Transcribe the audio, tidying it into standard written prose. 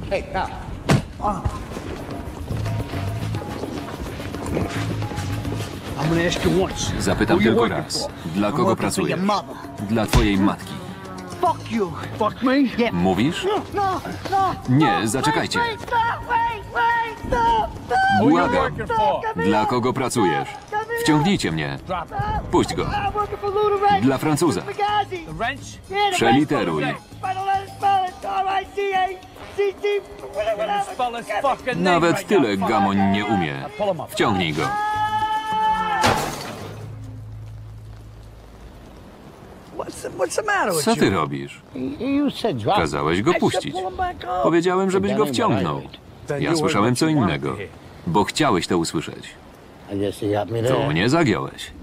Hey, pal. I'm gonna ask you once. Zapytam Who you tylko working raz. for? Dla I'm kogo working for your pracujesz? mother. Dla twojej matki. Fuck you. Fuck me? Yeah. Mówisz? No, no. Nie, zaczekajcie. Błagam. Dla kogo pracujesz? Wciągnijcie mnie. Puść go. Dla Francuza. Przeliteruj. Nawet tyle Gamoń nie umie. Wciągnij go. Co ty robisz? Kazałeś go puścić. Powiedziałem, żebyś go wciągnął. Ja słyszałem co innego. Bo chciałeś to usłyszeć. To mnie zagiąłeś.